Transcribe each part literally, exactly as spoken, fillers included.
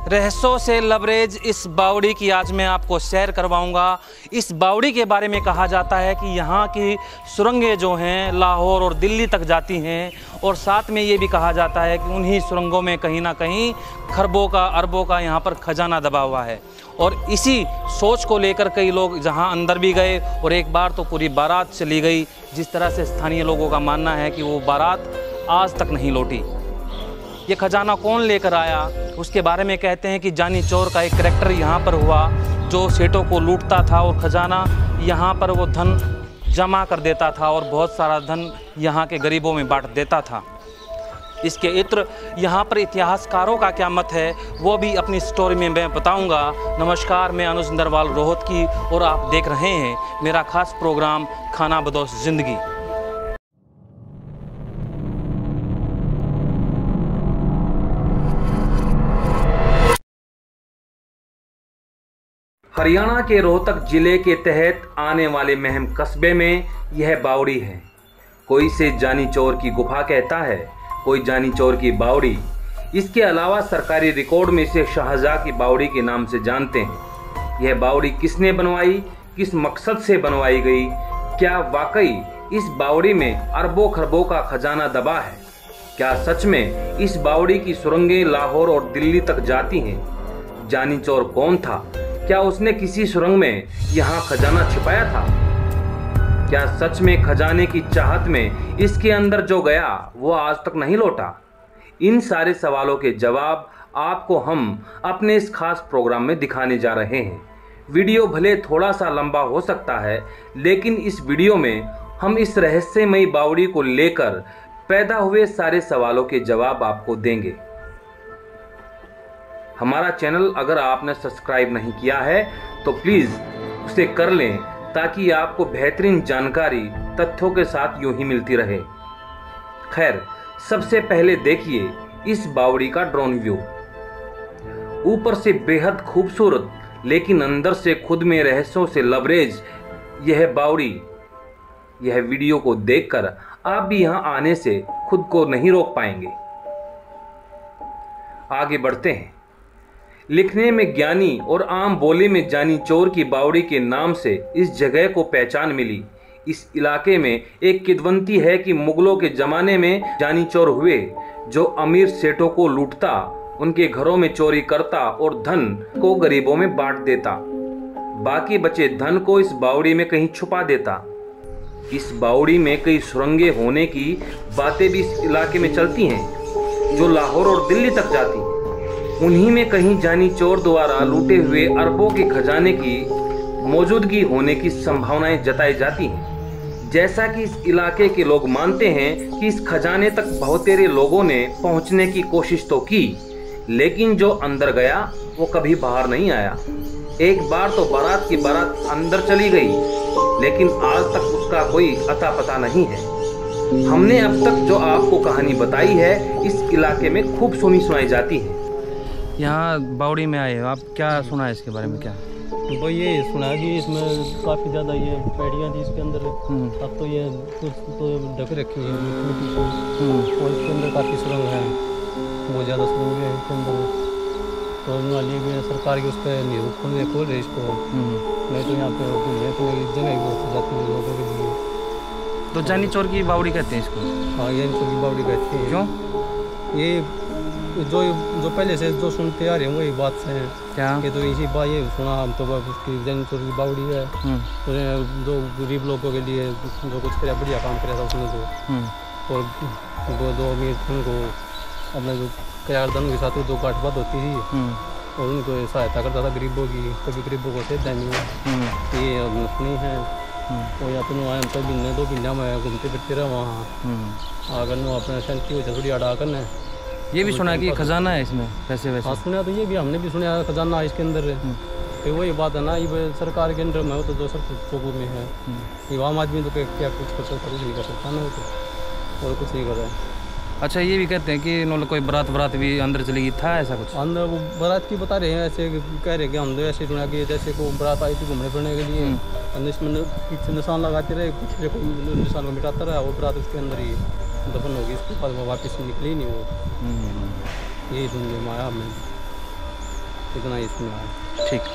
रहस्यों से लबरेज इस बावड़ी की आज मैं आपको सैर करवाऊंगा। इस बावड़ी के बारे में कहा जाता है कि यहाँ की सुरंगें जो हैं लाहौर और दिल्ली तक जाती हैं, और साथ में ये भी कहा जाता है कि उन्हीं सुरंगों में कहीं ना कहीं खरबों का अरबों का यहाँ पर खजाना दबा हुआ है। और इसी सोच को लेकर कई लोग जहाँ अंदर भी गए और एक बार तो पूरी बारात चली गई। जिस तरह से स्थानीय लोगों का मानना है कि वो बारात आज तक नहीं लौटी। ये खजाना कौन लेकर आया उसके बारे में कहते हैं कि जानी चोर का एक करैक्टर यहाँ पर हुआ जो सेठों को लूटता था और खजाना यहाँ पर वो धन जमा कर देता था और बहुत सारा धन यहाँ के गरीबों में बांट देता था। इसके इत्र यहाँ पर इतिहासकारों का क्या मत है वो भी अपनी स्टोरी में मैं बताऊँगा। नमस्कार, मैं अनुज नरवाल रोहतकी और आप देख रहे हैं मेरा खास प्रोग्राम खाना बदोश ज़िंदगी। हरियाणा के रोहतक जिले के तहत आने वाले महम कस्बे में यह बावड़ी है। कोई इसे जानी चोर की गुफा कहता है, कोई जानी चोर की बावड़ी। इसके अलावा सरकारी रिकॉर्ड में इसे शाहजहां की बावड़ी के नाम से जानते हैं। यह बावड़ी किसने बनवाई, किस मकसद से बनवाई गई, क्या वाकई इस बावड़ी में अरबों खरबों का खजाना दबा है? क्या सच में इस बावड़ी की सुरंगें लाहौर और दिल्ली तक जाती हैं? जानी चोर कौन था? क्या उसने किसी सुरंग में यहाँ खजाना छिपाया था? क्या सच में खजाने की चाहत में इसके अंदर जो गया वो आज तक नहीं लौटा? इन सारे सवालों के जवाब आपको हम अपने इस खास प्रोग्राम में दिखाने जा रहे हैं। वीडियो भले थोड़ा सा लंबा हो सकता है, लेकिन इस वीडियो में हम इस रहस्यमयी बावड़ी को लेकर पैदा हुए सारे सवालों के जवाब आपको देंगे। हमारा चैनल अगर आपने सब्सक्राइब नहीं किया है तो प्लीज़ उसे कर लें ताकि आपको बेहतरीन जानकारी तथ्यों के साथ यूं ही मिलती रहे। खैर, सबसे पहले देखिए इस बावड़ी का ड्रोन व्यू। ऊपर से बेहद खूबसूरत लेकिन अंदर से खुद में रहस्यों से लबरेज यह बावड़ी। यह वीडियो को देखकर आप भी यहां आने से खुद को नहीं रोक पाएंगे। आगे बढ़ते हैं। लिखने में ज्ञानी और आम बोली में जानी चोर की बावड़ी के नाम से इस जगह को पहचान मिली। इस इलाके में एक किंवदंती है कि मुगलों के ज़माने में जानी चोर हुए जो अमीर सेठों को लूटता, उनके घरों में चोरी करता और धन को गरीबों में बांट देता। बाकी बचे धन को इस बावड़ी में कहीं छुपा देता। इस बावड़ी में कई सुरंगें होने की बातें भी इस इलाके में चलती हैं जो लाहौर और दिल्ली तक जाती। उन्हीं में कहीं जानी चोर द्वारा लूटे हुए अरबों के खजाने की मौजूदगी होने की संभावनाएं जताई जाती हैं। जैसा कि इस इलाके के लोग मानते हैं कि इस खजाने तक बहुतेरे लोगों ने पहुंचने की कोशिश तो की, लेकिन जो अंदर गया वो कभी बाहर नहीं आया। एक बार तो बारात की बारात अंदर चली गई, लेकिन आज तक उसका कोई अता पता नहीं है। हमने अब तक जो आपको कहानी बताई है इस इलाके में खूब सुनी सुनाई जाती है। यहाँ बावड़ी में आए, आप क्या सुना है इसके बारे में? क्या वो ये सुना कि इसमें काफ़ी ज़्यादा ये पैड़ियाँ थी इसके अंदर। अब तो ये कुछ तो ढक रखी है मिट्टी से, और इसके अंदर काफ़ी सुरंग है, बहुत ज़्यादा सुरंग है इसके अंदर। तो नाली भी सरकार की उस पर निरूपण में खोल रहे इसको, नहीं तो यहाँ पे तो जगह ही बहुत जाती है लोगों के लिए। तो जानी चोर की बावड़ी कहते हैं इसको? हाँ, जानी चोर की बावड़ी कहते हैं। क्यों? ये जो जो पहले से जो सुनते आ रहे हैं वही बात से हैं। क्या कि तो इसी बात ये सुना हम तो उसकी जानी चोर की बावड़ी है, तो जो गरीब लोगों के लिए जो कुछ करे बढ़िया काम करे था उसने तो, और वो दो अमीर उनको अपने जो किराएदारों के साथ जो गांठ-बात होती थी और उनको सहायता करता था गरीबों की, कभी गरीबों को से देनी ये सुनी है। और या तो आए तो महीने दो महीना में घूमते फिरते रहे वहाँ, अगर नो अपने शांति हो थोड़ी अड़ा करना। ये भी सुना कि खजाना है इसमें पैसे वैसे? हाँ, सुना तो ये भी हमने भी सुना खजाना इसके अंदर है। तो वही बात है ना, ये सरकार के अंडर में हो तो जो सब चौकूर में है, ये आम आदमी तो क्या कुछ कर सकता, कुछ नहीं कर सकता ना, तो और कुछ नहीं कर रहा है। अच्छा, ये भी कहते हैं कि इन्होंने कोई बारात बारात भी अंदर चली गई, था ऐसा कुछ? अंदर वो बारात की बता रहे हैं, ऐसे कह रहे हैं कि हम तो ऐसे सुना कि जैसे को बारात आई थी घूमने फिरने के लिए, इसमें पीछे निशान लगाते रहे, पीछे को निशान को मिटाता रहा, वो बारात उसके अंदर ही दफन होगी, इसके बाद वो वापस निकली नहीं वो। यही सुनने में आया हमें। इतना ही इसमें है। ठीक।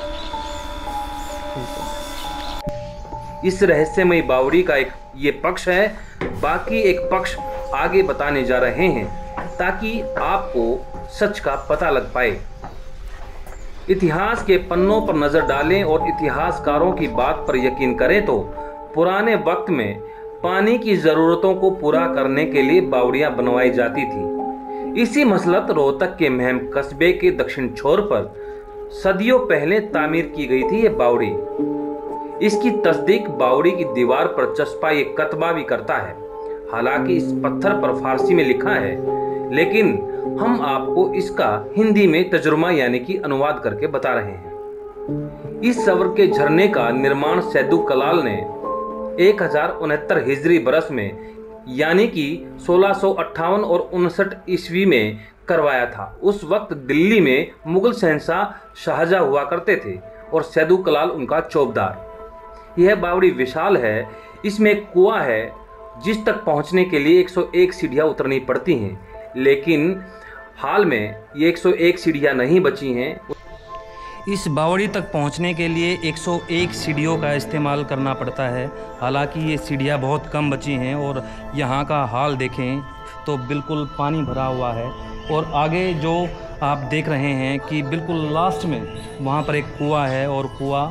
इस रहस्यमयी बावड़ी का एक ये पक्ष है, बाकी एक पक्ष आगे बताने जा रहे हैं ताकि आपको सच का पता लग पाए। इतिहास के पन्नों पर नजर डालें और इतिहासकारों की बात पर यकीन करें तो पुराने वक्त में पानी की जरूरतों को पूरा करने के लिए बावड़ियां बनवाई जाती थी। इसी मसलत रोहतक के महम कस्बे के दक्षिण छोर पर सदियों पहले तामीर की गई थी ये बावड़ी। इसकी तस्दीक बावड़ी की दीवार पर चस्पा ये कतबा भी करता है। हालांकि इस पत्थर पर फारसी में लिखा है, लेकिन हम आपको इसका हिंदी में तर्जुमा यानी कि अनुवाद करके बता रहे हैं। इस सवर के झरने का निर्माण सैदू कलाल ने एक हजार उनहत्तर हिजरी बरस में यानी कि सोलह सौ अट्ठावन और उनसठ ईस्वी में करवाया था। उस वक्त दिल्ली में मुगल शहंशाह शाहजहां हुआ करते थे और सैदू कलाल उनका चौबदार। यह बावड़ी विशाल है। इसमें एक कुआं है जिस तक पहुंचने के लिए एक सौ एक सीढ़ियां उतरनी पड़ती हैं, लेकिन हाल में ये एक सौ एक सीढ़ियां नहीं बची हैं। इस बावड़ी तक पहुंचने के लिए एक सौ एक सीढ़ियों का इस्तेमाल करना पड़ता है। हालांकि ये सीढ़ियां बहुत कम बची हैं और यहाँ का हाल देखें तो बिल्कुल पानी भरा हुआ है। और आगे जो आप देख रहे हैं कि बिल्कुल लास्ट में वहाँ पर एक कुआं है और कुआं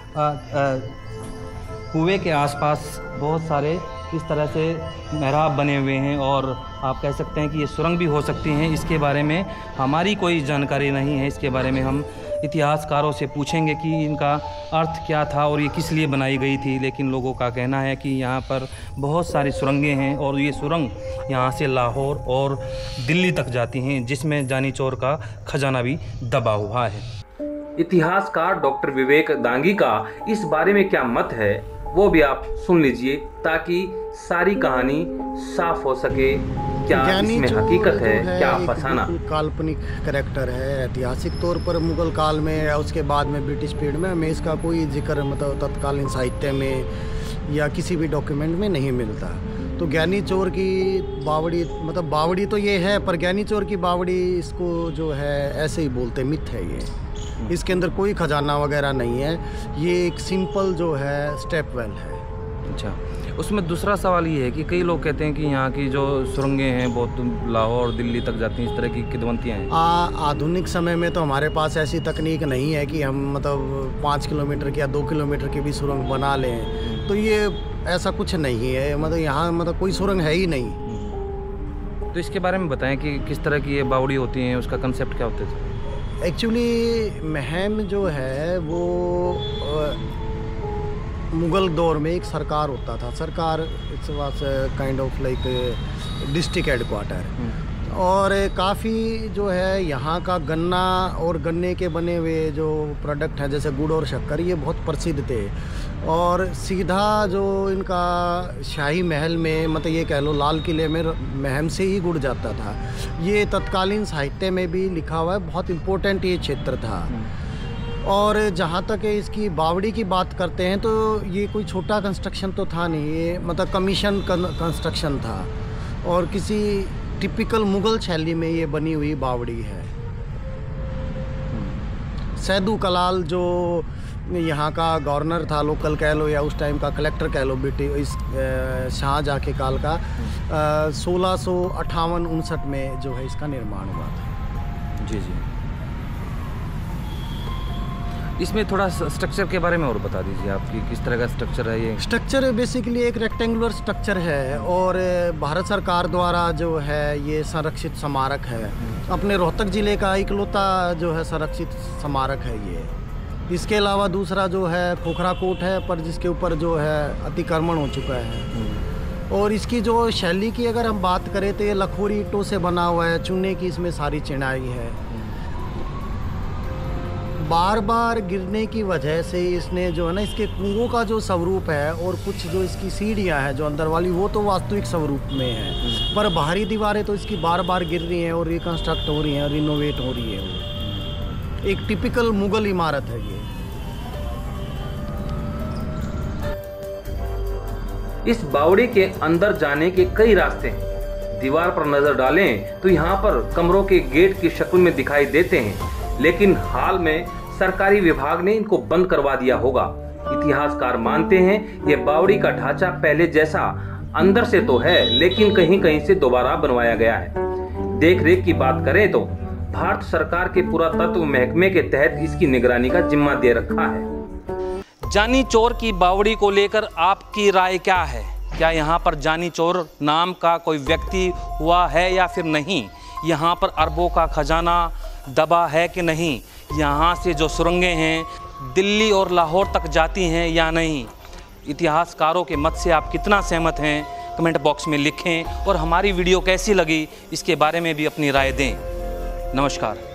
कुएं के आसपास बहुत सारे इस तरह से मेहराब बने हुए हैं और आप कह सकते हैं कि ये सुरंग भी हो सकती हैं। इसके बारे में हमारी कोई जानकारी नहीं है। इसके बारे में हम इतिहासकारों से पूछेंगे कि इनका अर्थ क्या था और ये किस लिए बनाई गई थी। लेकिन लोगों का कहना है कि यहाँ पर बहुत सारी सुरंगें हैं और ये सुरंग यहाँ से लाहौर और दिल्ली तक जाती हैं, जिसमें जानी चोर का खजाना भी दबा हुआ है। इतिहासकार डॉक्टर विवेक दांगी का इस बारे में क्या मत है वो भी आप सुन लीजिए ताकि सारी कहानी साफ हो सके। क्या इसमें हकीकत है, है क्या फसाना। काल्पनिक कैरेक्टर है। ऐतिहासिक तौर पर मुगल काल में या उसके बाद में ब्रिटिश पीरियड में हमें इसका कोई जिक्र मतलब तत्कालीन साहित्य में या किसी भी डॉक्यूमेंट में नहीं मिलता। तो ज्ञानी चोर की बावड़ी मतलब बावड़ी तो ये है, पर ज्ञानी चोर की बावड़ी इसको जो है ऐसे ही बोलते, मिथ है ये। इसके अंदर कोई खजाना वगैरह नहीं है। ये एक सिंपल जो है स्टेप वेल है। अच्छा, उसमें दूसरा सवाल ये है कि कई लोग कहते हैं कि यहाँ की जो सुरंगें हैं बहुत लाहौर दिल्ली तक जाती हैं, इस तरह की किदवंतियाँ हैं। आ, आधुनिक समय में तो हमारे पास ऐसी तकनीक नहीं है कि हम मतलब पाँच किलोमीटर की या दो किलोमीटर की भी सुरंग बना लें। तो ये ऐसा कुछ नहीं है, मतलब यहाँ मतलब कोई सुरंग है ही नहीं। तो इसके बारे में बताएं कि किस तरह की ये बावड़ी होती हैं, उसका कंसेप्ट क्या होता है। एक्चुअली महम जो है वो मुग़ल दौर में एक सरकार होता था। सरकार its was kind of like district headquarter. और काफ़ी जो है यहाँ का गन्ना और गन्ने के बने हुए जो प्रोडक्ट हैं जैसे गुड़ और शक्कर, ये बहुत प्रसिद्ध थे। और सीधा जो इनका शाही महल में मतलब ये कह लो लाल किले में महम से ही गुड़ जाता था। ये तत्कालीन साहित्य में भी लिखा हुआ है, बहुत इम्पोर्टेंट ये क्षेत्र था। और जहाँ तक इसकी बावड़ी की बात करते हैं तो ये कोई छोटा कंस्ट्रक्शन तो था नहीं, ये मतलब कमीशन कंस्ट्रक्शन था और किसी टिपिकल मुग़ल शैली में ये बनी हुई बावड़ी है। सैदू कलाल जो यहाँ का गवर्नर था, लोकल कह लो या उस टाइम का कलेक्टर कह लो, ब्रिटिश इस शाहजहां के काल का, सोलह सौ अट्ठावन उनसठ में जो है इसका निर्माण हुआ था। जी जी। इसमें थोड़ा स्ट्रक्चर के बारे में और बता दीजिए आप कि किस तरह का स्ट्रक्चर है ये। स्ट्रक्चर बेसिकली एक रेक्टेंगुलर स्ट्रक्चर है और भारत सरकार द्वारा जो है ये संरक्षित स्मारक है। अपने रोहतक ज़िले का इकलौता जो है संरक्षित स्मारक है ये। इसके अलावा दूसरा जो है खोखरा कोट है, पर जिसके ऊपर जो है अतिक्रमण हो चुका है। और इसकी जो शैली की अगर हम बात करें तो ये लखोरी ईंटों से बना हुआ है, चूने की इसमें सारी चिनाई है। बार बार गिरने की वजह से इसने जो है ना इसके कुओं का जो स्वरूप है और कुछ जो इसकी सीढ़ियाँ हैं जो अंदर वाली वो तो वास्तविक स्वरूप में है, पर बाहरी दीवारें तो इसकी बार बार गिर रही हैं और रिकन्स्ट्रक्ट हो रही हैं, रिनोवेट हो रही है। एक टिपिकल मुगल इमारत है ये। इस बावड़ी के अंदर जाने के कई रास्ते हैं। दीवार पर नजर डालें तो यहाँ पर कमरों के गेट की शक्ल में दिखाई देते हैं। लेकिन हाल में सरकारी विभाग ने इनको बंद करवा दिया होगा। इतिहासकार मानते हैं ये बावड़ी का ढांचा पहले जैसा अंदर से तो है, लेकिन कहीं कहीं से दोबारा बनवाया गया है। देख रेख की बात करें तो भारत सरकार के पुरातत्व महकमे के तहत इसकी निगरानी का जिम्मा दे रखा है। जानी चोर की बावड़ी को लेकर आपकी राय क्या है? क्या यहाँ पर जानी चोर नाम का कोई व्यक्ति हुआ है या फिर नहीं? यहाँ पर अरबों का खजाना दबा है कि नहीं? यहाँ से जो सुरंगें हैं दिल्ली और लाहौर तक जाती हैं या नहीं? इतिहासकारों के मत से आप कितना सहमत हैं? कमेंट बॉक्स में लिखें और हमारी वीडियो कैसी लगी इसके बारे में भी अपनी राय दें। नमस्कार।